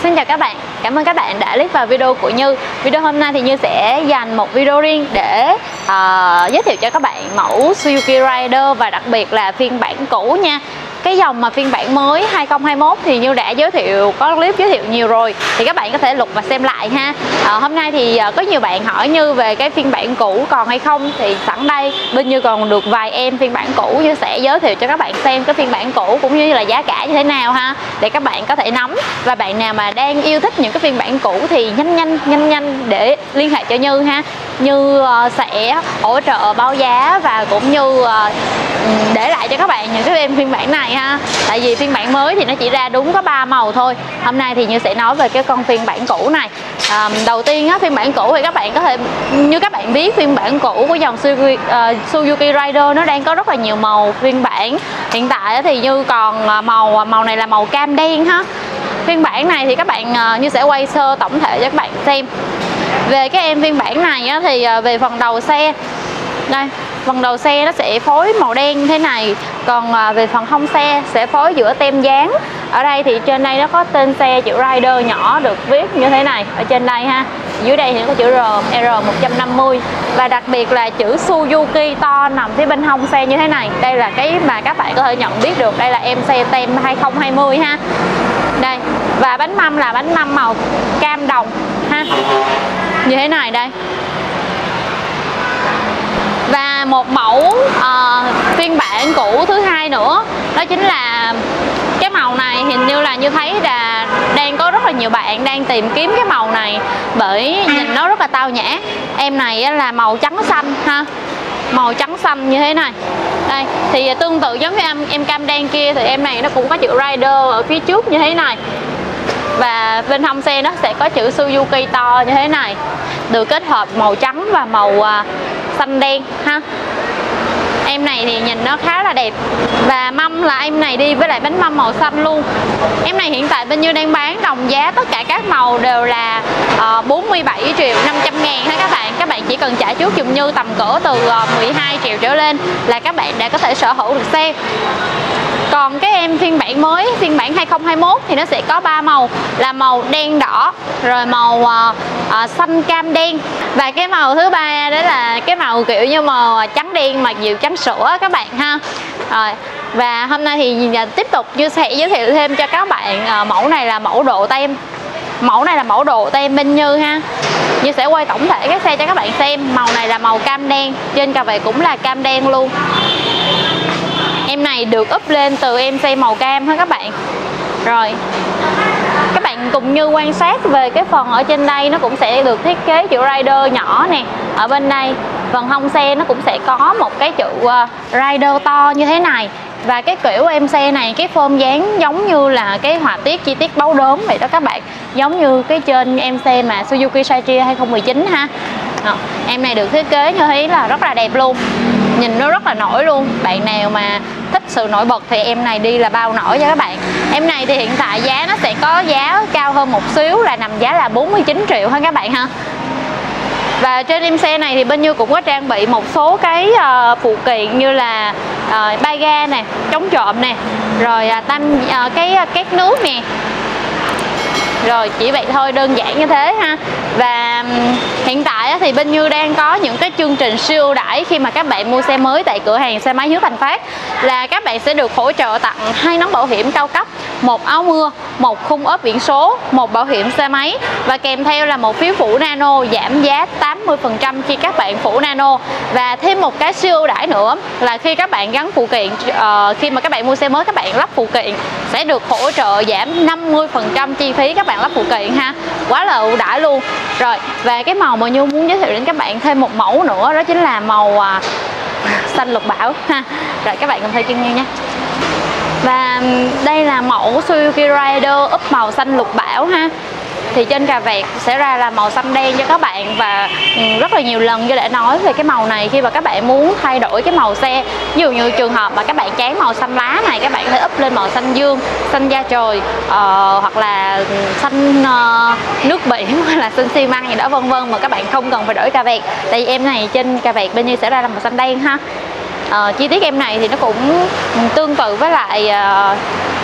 Xin chào các bạn, cảm ơn các bạn đã click vào video của Như. Video hôm nay thì Như sẽ dành một video riêng để giới thiệu cho các bạn mẫu Suzuki Rider và đặc biệt là phiên bản cũ nha. Cái dòng mà phiên bản mới 2021 thì Như đã có clip giới thiệu nhiều rồi, thì các bạn có thể lục và xem lại ha. Hôm nay thì có nhiều bạn hỏi Như về cái phiên bản cũ còn hay không, thì sẵn đây bên Như còn được vài em phiên bản cũ, Như sẽ giới thiệu cho các bạn xem cái phiên bản cũ cũng như là giá cả như thế nào ha, để các bạn có thể nắm. Và bạn nào mà đang yêu thích những cái phiên bản cũ thì nhanh để liên hệ cho Như ha. Như sẽ hỗ trợ báo giá và cũng như để lại cho các bạn những cái phiên bản này ha. Tại vì phiên bản mới thì nó chỉ ra đúng có 3 màu thôi. Hôm nay thì Như sẽ nói về cái con phiên bản cũ này. Đầu tiên á, phiên bản cũ thì các bạn có thể, như các bạn biết, phiên bản cũ của dòng Suzuki Rider nó đang có rất là nhiều màu phiên bản. Hiện tại thì Như còn màu này là màu cam đen ha. Phiên bản này thì các bạn Như sẽ quay sơ tổng thể cho các bạn xem. Về cái em phiên bản này á, thì về phần đầu xe đây, phần đầu xe nó sẽ phối màu đen như thế này. Còn về phần hông xe sẽ phối giữa tem dán. Ở đây thì trên đây nó có tên xe chữ Rider nhỏ được viết như thế này ở trên đây ha. Dưới đây thì nó có chữ R150 và đặc biệt là chữ Suzuki to nằm phía bên hông xe như thế này. Đây là cái mà các bạn có thể nhận biết được đây là em xe tem 2020 ha. Đây, và bánh mâm là bánh mâm màu cam đồng ha, như thế này đây. Và một mẫu phiên bản cũ thứ hai nữa, đó chính là cái màu này. Hình như là Như thấy là đang có rất là nhiều bạn đang tìm kiếm cái màu này, bởi nhìn nó rất là tao nhã. Em này là màu trắng xanh ha, màu trắng xanh như thế này. Đây thì tương tự giống như em cam đen kia, thì em này nó cũng có chữ Rider ở phía trước như thế này. Và bên hông xe nó sẽ có chữ Suzuki to như thế này, được kết hợp màu trắng và màu xanh đen ha. Em này thì nhìn nó khá là đẹp. Và mâm là em này đi với lại bánh mâm màu xanh luôn. Em này hiện tại bên Như đang bán đồng giá tất cả các màu đều là 47.500.000 ha các bạn. Các bạn chỉ cần trả trước giùm Như tầm cỡ từ 12 triệu trở lên là các bạn đã có thể sở hữu được xe. Còn cái em phiên bản mới, phiên bản 2021 thì nó sẽ có 3 màu là màu đen đỏ, rồi màu xanh cam đen, và cái màu thứ ba đó là cái màu kiểu như màu trắng đen mà dịu trắng sữa các bạn ha. Rồi, và hôm nay thì tiếp tục Như sẽ giới thiệu thêm cho các bạn mẫu này là mẫu độ tem. Mẫu này là mẫu độ tem bên Như ha. Như sẽ quay tổng thể cái xe cho các bạn xem. Màu này là màu cam đen, trên cà vẹt cũng là cam đen luôn. Em này được up lên từ em xe màu cam ha các bạn. Rồi, các bạn cùng Như quan sát về cái phần ở trên đây, nó cũng sẽ được thiết kế chữ Rider nhỏ nè. Ở bên đây phần hông xe nó cũng sẽ có một cái chữ Rider to như thế này. Và cái kiểu em xe này, cái form dáng giống như là cái họa tiết chi tiết báo đốm vậy đó các bạn, giống như cái trên em xe mà Suzuki Satria 2019 ha. Em này được thiết kế như thế là rất là đẹp luôn, nhìn nó rất là nổi luôn. Bạn nào mà thích sự nổi bật thì em này đi là bao nổi cho các bạn. Em này thì hiện tại giá nó sẽ có giá cao hơn một xíu, là nằm giá là 49 triệu ha các bạn ha. Và trên em xe này thì bên Như cũng có trang bị một số cái phụ kiện như là bay ga nè, chống trộm nè, rồi cái két nước nè. Rồi chỉ vậy thôi, đơn giản như thế ha. Và hiện tại thì bên Như đang có những cái chương trình siêu ưu đãi khi mà các bạn mua xe mới tại cửa hàng xe máy Hiếu Thành Phát, là các bạn sẽ được hỗ trợ tặng 2 nón bảo hiểm cao cấp, 1 áo mưa, 1 khung ốp biển số, 1 bảo hiểm xe máy, và kèm theo là một phiếu phủ nano giảm giá 80% khi các bạn phủ nano. Và thêm một cái siêu ưu đãi nữa là khi các bạn gắn phụ kiện, khi mà các bạn mua xe mới các bạn lắp phụ kiện sẽ được hỗ trợ giảm 50% chi phí các bạn lắp phụ kiện ha. Quá là ưu đãi luôn. Rồi, và cái màu mà Như muốn giới thiệu đến các bạn thêm một mẫu nữa, đó chính là màu xanh lục bảo ha. Rồi các bạn cùng theo chân Như nhé. Và đây là mẫu Suzuki Rider úp màu xanh lục bảo ha. Thì trên cà vẹt sẽ ra là màu xanh đen cho các bạn. Và rất là nhiều lần Như đã nói về cái màu này, khi mà các bạn muốn thay đổi cái màu xe, ví dụ như trường hợp mà các bạn chán màu xanh lá này, các bạn có thể úp lên màu xanh dương, xanh da trời, hoặc là xanh nước biển, hoặc là xanh xi măng gì đó vân vân, mà các bạn không cần phải đổi cà vẹt. Tại vì em này trên cà vẹt bên Như sẽ ra là màu xanh đen ha. Chi tiết em này thì nó cũng tương tự với lại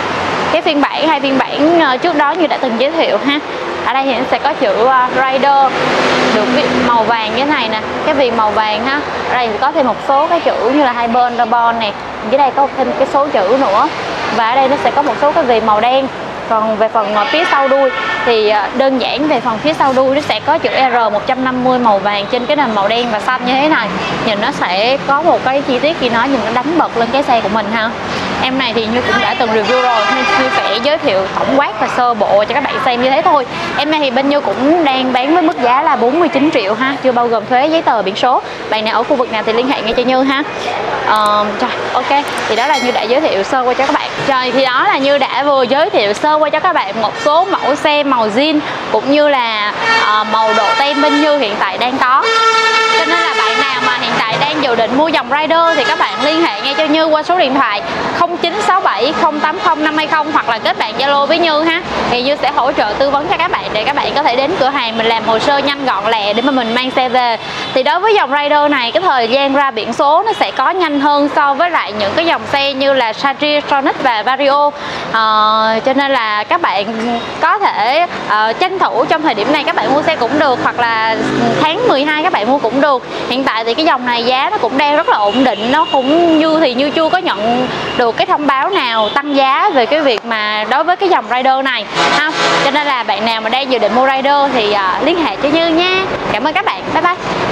cái phiên bản hay phiên bản trước đó như đã từng giới thiệu ha. Ở đây thì nó sẽ có chữ Rider được màu vàng như thế này nè, cái viền màu vàng ha. Ở đây thì có thêm một số cái chữ như là hai bên carbon nè, dưới đây có thêm cái số chữ nữa, và ở đây nó sẽ có một số cái viền màu đen. Còn về phần phía sau đuôi thì đơn giản về phần phía sau đuôi nó sẽ có chữ R150 màu vàng trên cái nền màu đen và xanh như thế này. Nhìn nó sẽ có một cái chi tiết khi nó nhìn nó đánh bật lên cái xe của mình ha. Em này thì Như cũng đã từng review rồi nên Như sẽ giới thiệu tổng quát và sơ bộ cho các bạn xem như thế thôi. Em này thì bên Như cũng đang bán với mức giá là 49 triệu ha, chưa bao gồm thuế, giấy tờ, biển số. Bạn nào ở khu vực nào thì liên hệ ngay cho Như ha. Rồi, ok, thì đó là Như đã giới thiệu sơ qua cho các bạn. Rồi thì đó là Như đã vừa giới thiệu sơ qua cho các bạn một số mẫu xe màu zin cũng như là màu độ tem bên Như hiện tại đang có. Cho nên là bạn nào mà hiện tại đang dự định mua dòng Rider thì các bạn liên hệ ngay cho Như qua số điện thoại 0967 080 520 hoặc là kết bạn Zalo với Như ha. Thì Như sẽ hỗ trợ tư vấn cho các bạn để các bạn có thể đến cửa hàng mình làm hồ sơ nhanh gọn lẹ để mà mình mang xe về. Thì đối với dòng Rider này, cái thời gian ra biển số nó sẽ có nhanh hơn so với lại những cái dòng xe như là Charger, Tronic và Vario. Cho nên là các bạn có thể tranh thủ trong thời điểm này các bạn mua xe cũng được, hoặc là tháng 12 các bạn mua cũng được. Hiện tại thì cái dòng này giá nó cũng đang rất là ổn định, nó cũng Như chưa có nhận được cái thông báo nào tăng giá về cái việc mà đối với cái dòng Rider này ha. Cho nên là bạn nào mà đang dự định mua Rider thì liên hệ cho Như nha. Cảm ơn các bạn, bye bye.